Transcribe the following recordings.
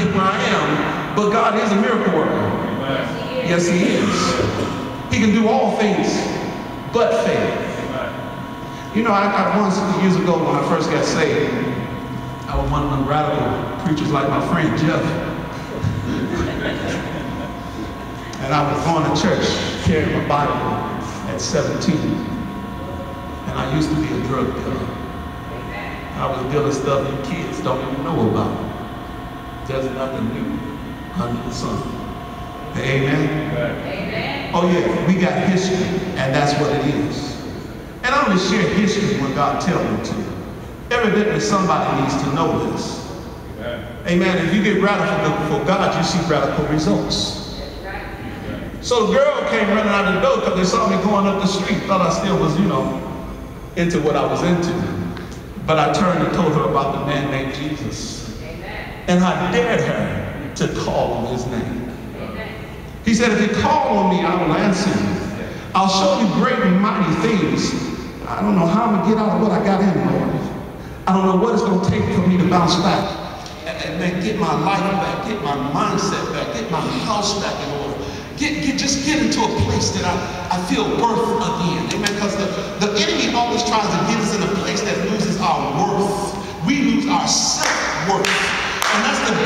get where I am, but God is a miracle worker. Yes, He is. He can do all things but fail. You know, I once, years ago when I first got saved, I was one of them radical preachers like my friend Jeff. And I was going to church carrying my Bible at 17. And I used to be a drug dealer. I was dealing stuff you kids don't even know about. There's nothing new under the sun. Amen? Amen. Oh yeah, we got history, and that's what it is. And I only share history when God tells me to. Evidently somebody needs to know this. Amen. If you get radical for God, you see radical results. So the girl came running out the door because they saw me going up the street. Thought I still was, into what I was into. But I turned and told her about the man named Jesus. And I dared her to call on His name. He said, if you call on me, I will answer you. I'll show you great and mighty things. I don't know how I'm going to get out of what I got in, Lord. I don't know what it's going to take for me to bounce back. And get my life back, get my mindset back, get my house back in order. Just get into a place that I feel worth again. Amen. Because the enemy always tries to get us in a place that loses our worth. We lose our self-worth. And that's the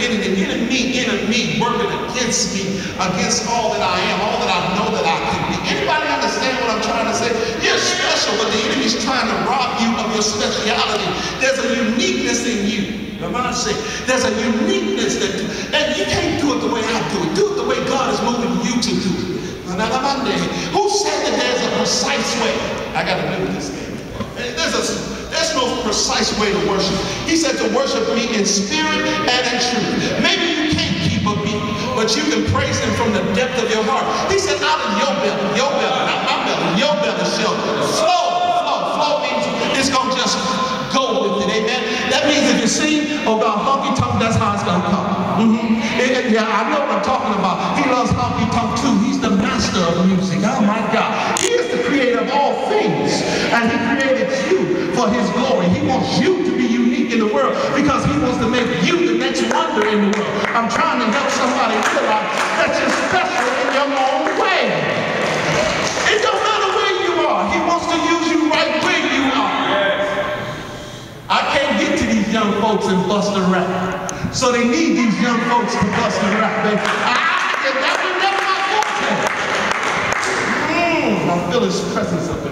enemy working against me, against all that I am, all that I know that I can be. Anybody understand what I'm trying to say? You're special, but the enemy's trying to rob you of your speciality. There's a uniqueness in you. There's a uniqueness and you can't do it the way I do it. Do it the way God is moving you to do it. Who said that there's a precise way? I got to do this thing. There's no precise way to worship. He said to worship me in spirit and in truth. Maybe you can't keep a beat, but you can praise Him from the depth of your heart. He said out of your belly, not my belly, your belly shall flow. Flow means it's going to just go with it, amen? That means if you sing, oh God, honky tonk, that's how it's going to come. Yeah, I know what I'm talking about. He loves honky tonk too. He's the master of music. Oh my God. He is the creator of all things. And He created you for His glory. He wants you to be unique in the world because He wants to make you the next wonder in the world. I'm trying to help somebody realize that you're special in your own way. It don't matter where you are. He wants to use you right where you are. I can't get to these young folks and bust a rap. So they need these young folks to bust a rap, baby. That was never my forte. I feel His presence up